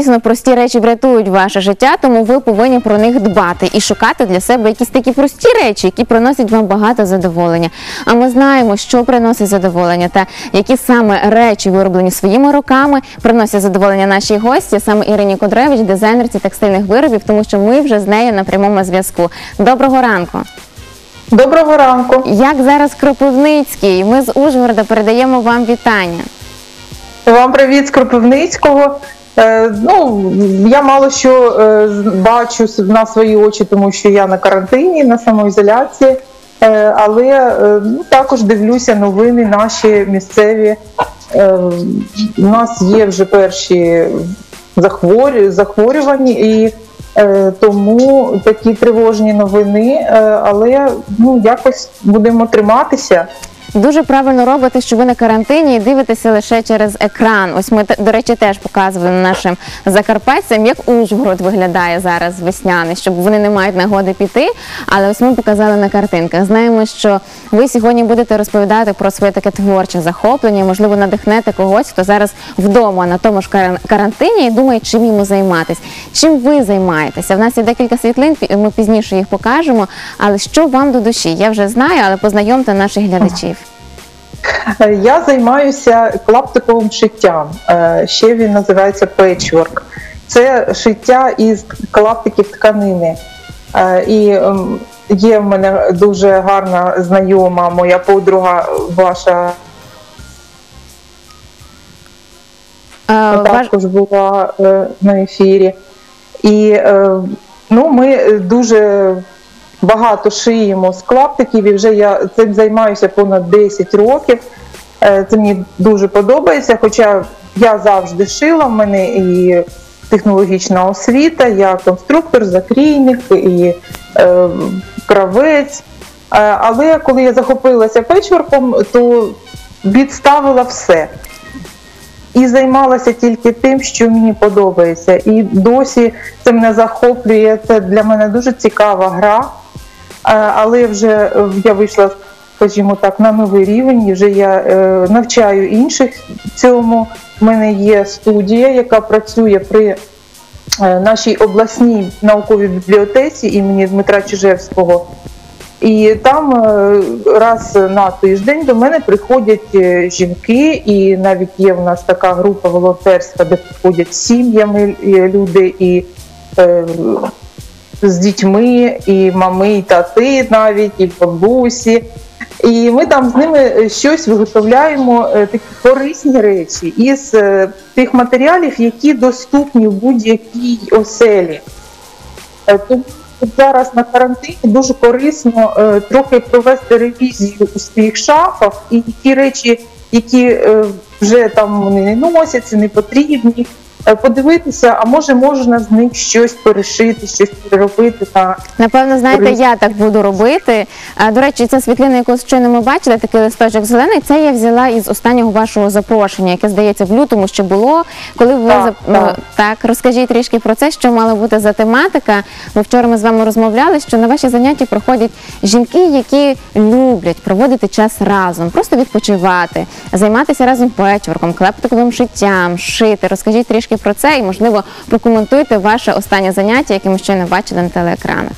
дійсно прості речі врятують ваше життя, тому ви повинні про них дбати і шукати для себе якісь такі прості речі, які приносять вам багато задоволення. А ми знаємо, що приносить задоволення та які саме речі, вироблені своїми руками, приносять задоволення нашій гості, саме Ірині Кудревич, дизайнерці текстильних виробів, тому що ми вже з нею на прямому зв'язку. Доброго ранку! Доброго ранку! Як зараз Кропивницький? Ми з Ужгорода передаємо вам вітання. Вам привіт з Кропивницького. Я мало що бачу на свої очі, тому що я на карантині, на самоізоляції, але також дивлюся новини наші місцеві. У нас є вже перші захворювання, і тому такі тривожні новини, але якось будемо триматися. Дуже правильно робите, що ви на карантині і дивитеся лише через екран. Ось ми, до речі, теж показували нашим закарпатцям, як Ужгород виглядає зараз весняний, щоб вони не мають нагоди піти, але ось ми показали на картинках. Знаємо, що ви сьогодні будете розповідати про своє таке творче захоплення, можливо, надихнете когось, хто зараз вдома на тому ж карантині і думає, чим йому займатися. Чим ви займаєтеся? В нас є декілька світлин, ми пізніше їх покажемо, але що вам до душі? Я вже знаю, але познайомте наших глядачів. Я займаюся клаптиковим шиттям, ще він називається петчворк. Це шиття із клаптиків тканини. І є в мене дуже гарна знайома, моя подруга, ваша, також була на ефірі. І ми дуже багато шиємо з клаптиків, і вже я цим займаюся понад 10 років. Це мені дуже подобається, хоча я завжди шила, в мене і технологічна освіта, я конструктор, закрійник, і кравець. Але коли я захопилася петчворком, то відставила все. І займалася тільки тим, що мені подобається. І досі це мене захоплює, це для мене дуже цікава гра. Але вже я вийшла, скажімо так, на новий рівень, і вже я навчаю інших цьому. У мене є студія, яка працює при нашій обласній науковій бібліотеці імені Дмитра Чижевського. І там раз на тиждень до мене приходять жінки, і навіть є в нас така група волонтерська, де приходять сім'ями люди, і з дітьми, і мами, і тати навіть, і бабусі. І ми там з ними щось виготовляємо, такі корисні речі, із тих матеріалів, які доступні в будь-якій оселі. Тому зараз на карантині дуже корисно трохи провести ревізію у своїх шафах, і ті речі, які вже там вони не носяться, не потрібні, подивитися, а може можна з них щось перешити, щось переробити. Напевно, знаєте, я так буду робити. До речі, ця світлина, яку щойно ми бачили, такий листочок зелений, це я взяла із останнього вашого запрошення, яке, здається, в лютому ще було. Коли ви так, розкажіть трішки про це, що мала бути за тематика. Бо вчора ми з вами розмовляли, що на ваші заняття приходять жінки, які люблять проводити час разом, просто відпочивати, займатися разом петчворком, клаптиковим шиттям, шити. Розкажіть трішки про це і, можливо, прокоментуйте ваше останнє заняття, яке ми щойно бачили на телеекранах.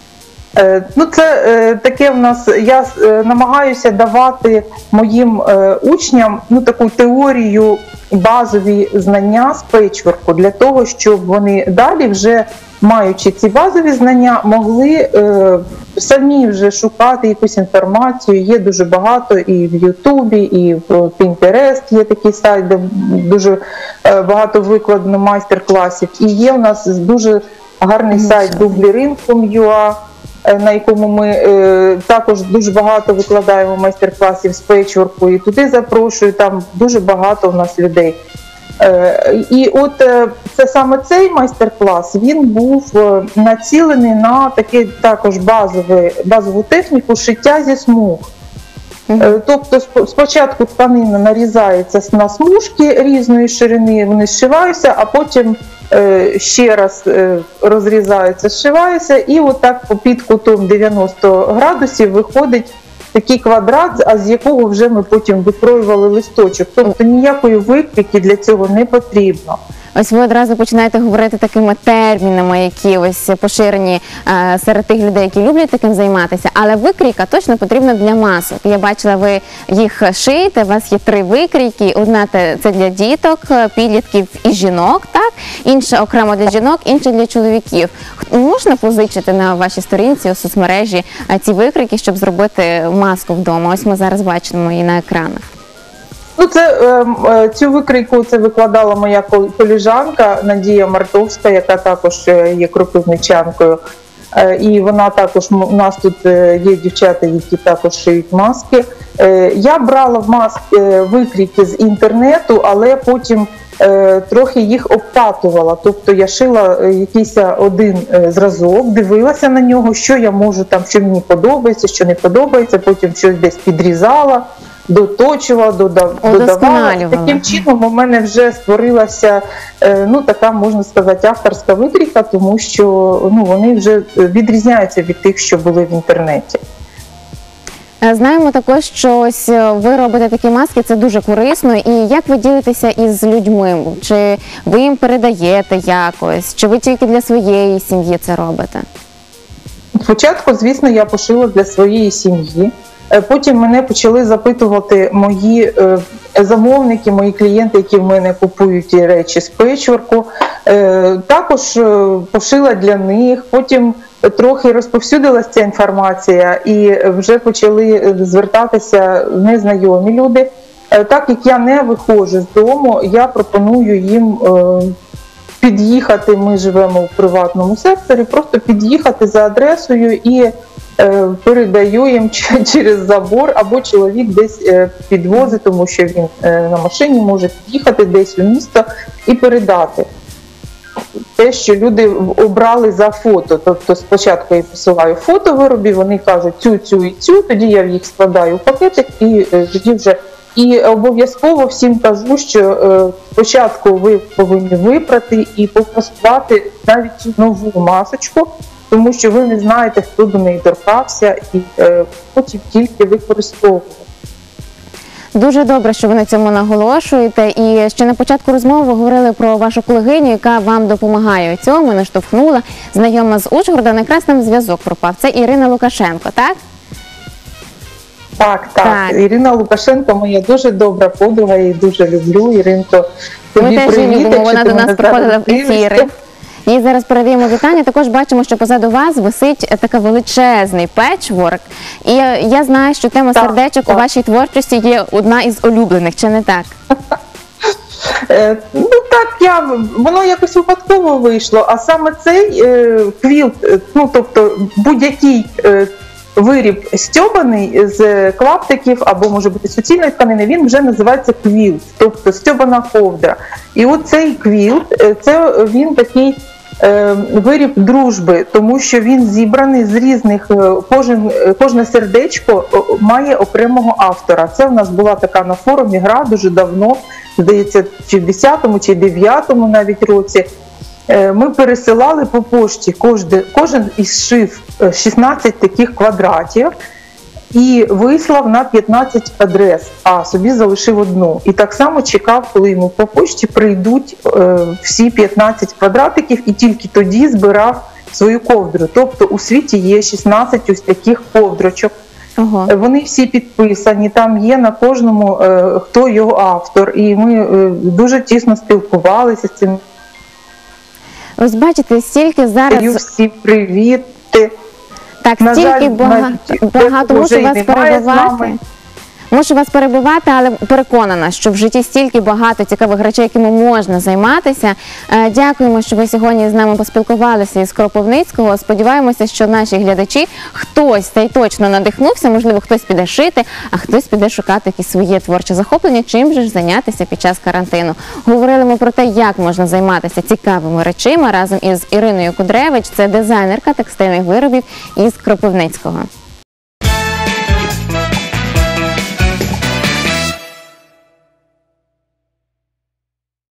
Це таке в нас, я намагаюся давати моїм учням таку теорію, базові знання з петчворку, для того, щоб вони далі вже, маючи ці базові знання, могли самі вже шукати якусь інформацію. Є дуже багато і в Ютубі, і в Pinterest є такий сайт, де дуже багато викладено майстер-класів. І є у нас дуже гарний сайт dublirin.com.ua, на якому ми також дуже багато викладаємо майстер-класів з петчворку, і туди запрошую, там дуже багато у нас людей. І от це саме цей майстер-клас, він був націлений на таку також базову техніку шиття зі смуг. Тобто спочатку тканина нарізається на смужки різної ширини, вони зшиваються, а потім ще раз розрізаються, зшиваються, і отак під кутом 90 градусів виходить такий квадрат, а з якого вже ми потім викроювали листочок. Тобто ніякої викрійки для цього не потрібно. Ось ви одразу починаєте говорити такими термінами, які ось поширені серед тих людей, які люблять таким займатися. Але викрійка точно потрібна для масок. Я бачила, ви їх шиєте, у вас є 3 викрійки. Одна це для діток, підлітків і жінок, так? Інша окремо для жінок, інша для чоловіків. Можна позичити на вашій сторінці у соцмережі ці викрійки, щоб зробити маску вдома? Ось ми зараз бачимо її на екранах. Ну, цю викрійку викладала моя колежанка Надія Мартовська, яка також є кропивничанкою. І вона також, у нас тут є дівчата, які також шиють маски. Я брала викрійки з інтернету, але потім трохи їх обкатувала. Тобто я шила якийсь один зразок, дивилася на нього, що я можу там, що мені подобається, що не подобається, потім щось десь підрізала, доточувала, додавала. Таким чином у мене вже створилася, ну, така, можна сказати, авторська викрійка, тому що, ну, вони вже відрізняються від тих, що були в інтернеті. Знаємо також, що ось ви робите такі маски, це дуже корисно. І як ви ділитеся із людьми? Чи ви їм передаєте якось? Чи ви тільки для своєї сім'ї це робите? Спочатку, звісно, я пошила для своєї сім'ї. Потім мене почали запитувати мої замовники, мої клієнти, які в мене купують речі з печворку. Також пошила для них. Потім трохи розповсюдилася ця інформація і вже почали звертатися незнайомі люди. Так як я не виходжу з дому, я пропоную їм під'їхати, ми живемо в приватному секторі, просто під'їхати за адресою і передаю їм через забор, або чоловік десь підвозить, тому що він на машині може під'їхати десь у місто і передати те, що люди обрали за фото. Тобто спочатку я посилаю фото виробів, вони кажуть цю і цю, тоді я їх складаю в пакетик і тоді вже. І обов'язково всім кажу, що спочатку ви повинні випрати і попрасувати навіть цю нову масочку, тому що ви не знаєте, хто до неї торкався, і потім тільки використовувати. Дуже добре, що ви на цьому наголошуєте. І ще на початку розмови ви говорили про вашу колегиню, яка вам допомагає у цьому, наштовхнула, знайома з Ужгорода. Якраз нам зв'язок пропав. Це Ірина Лукашенко, так? Так. Ірина Лукашенко моя дуже добра подруга, я її дуже люблю. Іринко, тобі привіт, вона до нас приходила в ефіри. Їй зараз передаємо вітання. Також бачимо, що позаду вас висить такий величезний петчворк. І я знаю, що тема сердечок у вашій творчості є одна із улюблених, чи не так? Ну так, воно якось випадково вийшло, а саме цей квілт, ну тобто будь-який виріб стьобаний з клаптиків або, може бути, суцільної тканини, він вже називається квілт, тобто стьобана ковдра. І оцей квілт, він такий виріб дружби, тому що він зібраний з різних, кожне сердечко має окремого автора. Це в нас була така на форумі гра дуже давно, здається, чи в 10-му, чи 9-му навіть році. Ми пересилали по пошті, кожен зшив 16 таких квадратів і вислав на 15 адрес, а собі залишив одну. І так само чекав, коли йому по пошті прийдуть всі 15 квадратиків, і тільки тоді збирав свою ковдру. Тобто у світі є 16 ось таких ковдрочок. Ага. Вони всі підписані, там є на кожному, хто його автор. І ми дуже тісно спілкувалися з цим. Ось бачите, стільки зараз... Всі привіт. Так, стільки багато мушу вас перебувати. Мушу вас перебувати, але переконана, що в житті стільки багато цікавих речей, якими можна займатися. Дякуємо, що ви сьогодні з нами поспілкувалися із Кропивницького. Сподіваємося, що наші глядачі, хтось та й точно надихнувся, можливо, хтось піде шити, а хтось піде шукати якісь своє творче захоплення, чим же ж зайнятися під час карантину. Говорили ми про те, як можна займатися цікавими речима разом із Іриною Кудревич, це дизайнерка текстильних виробів із Кропивницького.